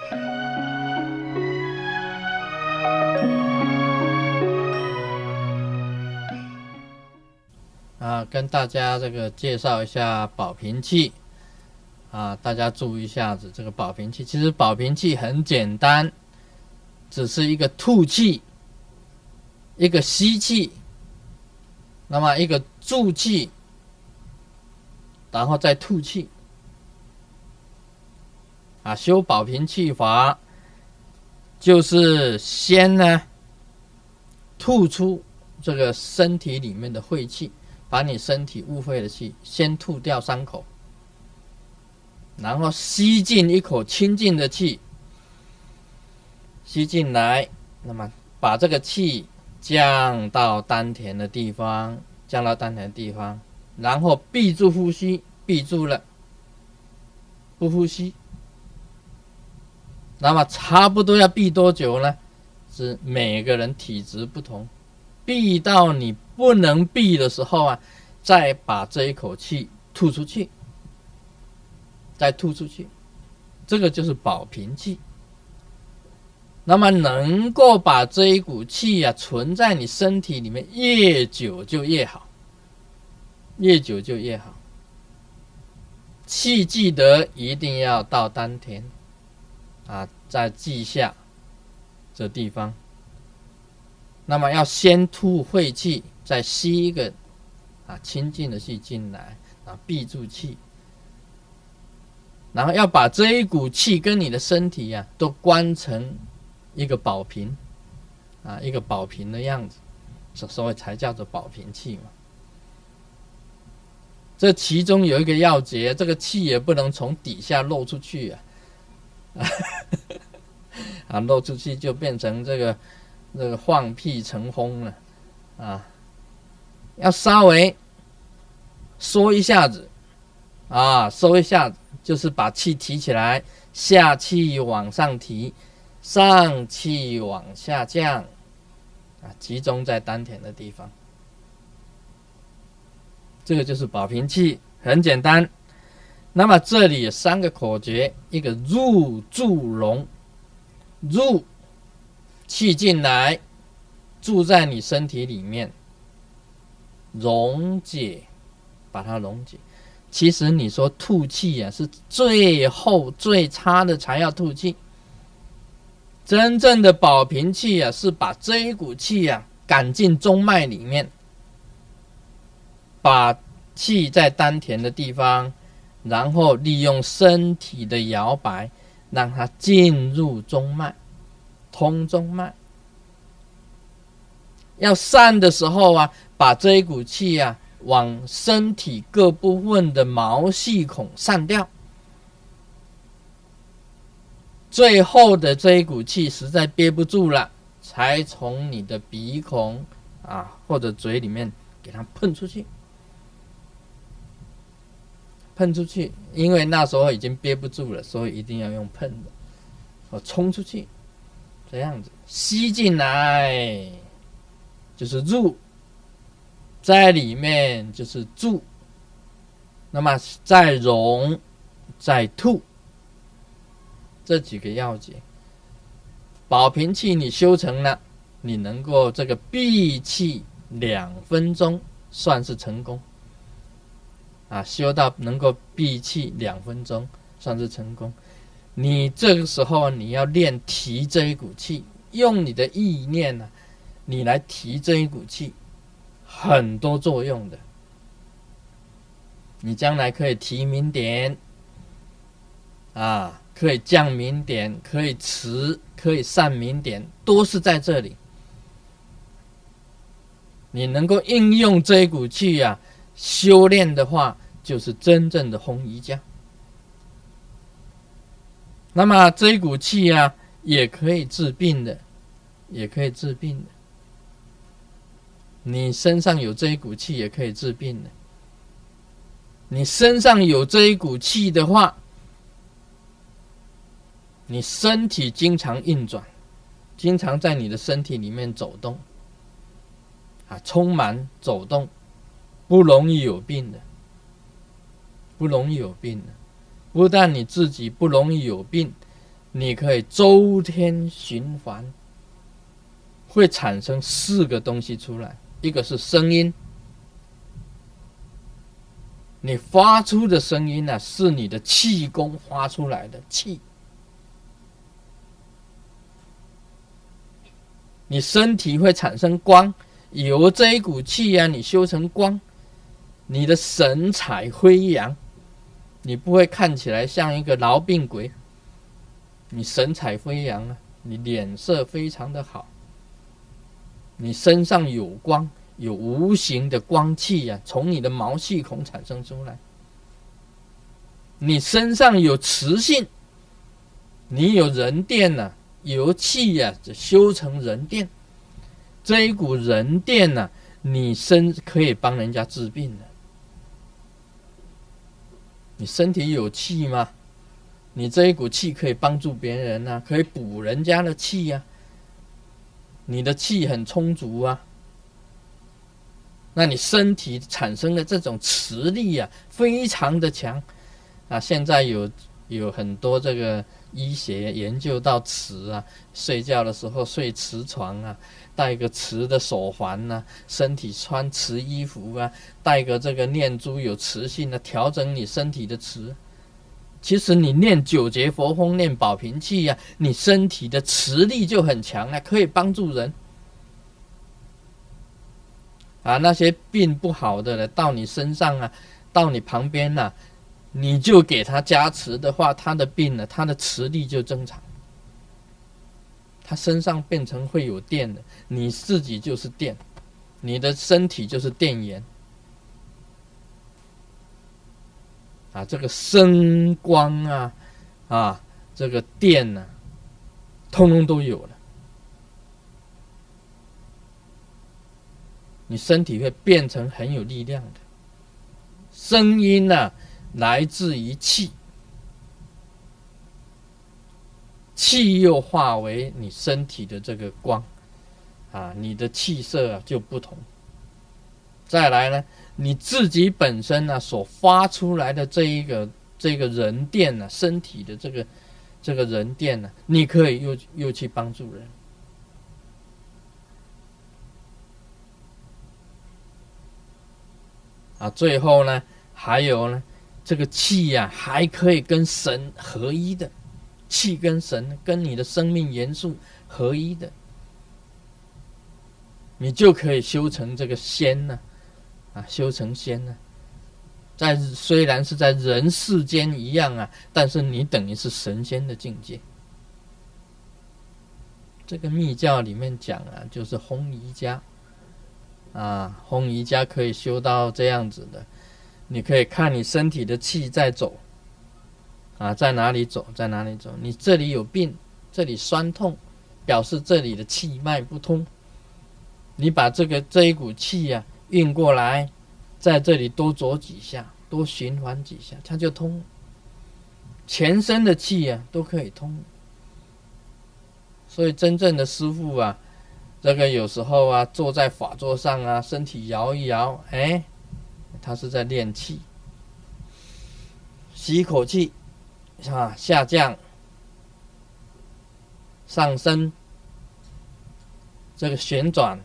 跟大家这个介绍一下保平气大家注意一下子，这个保平气其实保平气很简单，只是一个吐气，一个吸气，那么一个注气，然后再吐气修保平气法就是先呢吐出这个身体里面的晦气，把你身体污秽的气先吐掉3口，然后吸进一口清净的气，吸进来，那么把这个气降到丹田的地方，然后闭住呼吸，闭住了，不呼吸。那么差不多要闭多久呢？是每个人体质不同，闭到你不能闭的时候再把这一口气吐出去，再吐出去，这个就是保平气。那么能够把这一股气存在你身体里面，越久就越好，越久就越好。气记得一定要到丹田在记下这地方。那么要先吐晦气，再吸一个清净的气进来，闭住气，然后要把这一股气跟你的身体都关成一个宝瓶一个宝瓶的样子，所以才叫做保平气嘛。这其中有一个要诀，这个气也不能从底下漏出去漏出去就变成这个放屁成风了要稍微缩一下子收一下子，就是把气提起来，下气往上提，上气往下降集中在丹田的地方。这个就是保平气，很简单。那么这里有3个口诀，一个入住融。入，气进来，住在你身体里面，溶解，把它溶解。其实你说吐气是最后最差的才要吐气，真正的保平气是把这一股气赶进中脉里面，把气在丹田的地方，然后利用身体的摇摆让它进入中脉，通中脉。要散的时候把这一股气往身体各部分的毛细孔散掉。最后的这一股气实在憋不住了，才从你的鼻孔或者嘴里面给它喷出去。喷出去，因为那时候已经憋不住了，所以一定要用喷的冲出去，这样子吸进来就是入，在里面就是住，那么再融再吐，这几个要诀。保平气你修成了，你能够这个闭气2分钟算是成功修到能够闭气2分钟算是成功。你这个时候你要练提这一股气，用你的意念你来提这一股气，很多作用的。你将来可以提明点可以降明点，可以持，可以散明点，都是在这里。你能够应用这一股气修炼的话，就是真正的红瑜伽。那么这一股气也可以治病的，也可以治病的。你身上有这一股气也可以治病的。你身上有这一股气的话，你身体经常运转，经常在你的身体里面走动充满走动，不容易有病的，不容易有病的。不但你自己不容易有病， 你可以周天循环，会产生4个东西出来。一个是声音，你发出的声音呢，是你的气功发出来的气。你身体会产生光，由这一股气啊，你修成光，你的神采飞扬，你不会看起来像一个痨病鬼，你神采飞扬啊，你脸色非常的好，你身上有光，有无形的光气啊，从你的毛细孔产生出来，你身上有磁性，你有人电啊，由气啊修成人电，这一股人电啊，你可以帮人家治病的。你身体有气吗？你这一股气可以帮助别人啊，可以补人家的气啊。你的气很充足啊，那你身体产生的这种磁力啊，非常的强啊。现在有很多这个医学研究到磁啊，睡觉的时候睡磁床啊，戴个磁的手环啊，身体穿磁衣服啊，戴个这个念珠有磁性的，调整你身体的磁。其实你念9节佛风，念保平气啊，你身体的磁力就很强啊，可以帮助人啊。那些病不好的了，到你身上啊，到你旁边啊，你就给他加持的话，他的病呢，他的磁力就增长，他身上变成会有电的，你自己就是电，你的身体就是电源啊。这个声光啊，这个电啊，通通都有了，你身体会变成很有力量的。声音啊，来自于气，气又化为你身体的这个光啊，你的气色就不同。再来呢，你自己本身呢所发出来的这个人电呢，身体的这个人电呢，你可以又去帮助人啊。最后呢，还有呢，这个气呀，还可以跟神合一的，气跟神跟你的生命元素合一的，你就可以修成这个仙呢啊，修成仙呢。虽然是在人世间一样啊，但是你等于是神仙的境界。这个密教里面讲啊，就是烘宜家啊，烘宜家可以修到这样子的。你可以看你身体的气在走啊，在哪里走，在哪里走。你这里有病，这里酸痛，表示这里的气脉不通。你把这一股气啊运过来，在这里多走几下，多循环几下，它就通了。全身的气啊都可以通。所以真正的师父啊，这个有时候啊坐在法座上啊，身体摇一摇，他是在练气。吸一口气啊，下降上升，这个旋转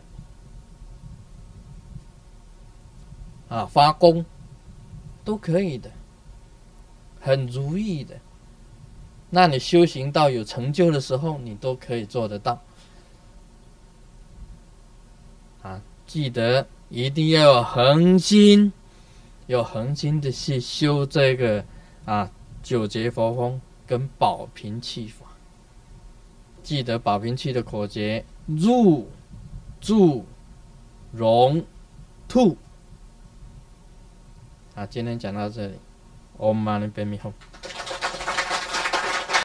啊，发功都可以的，很如意的。那你修行到有成就的时候，你都可以做得到啊！记得一定要有恒心，有恒心的去修这个9节佛风跟保平气法。记得保平气的口诀：入、住、容、吐。今天讲到这里，Om Mani Padme Hum。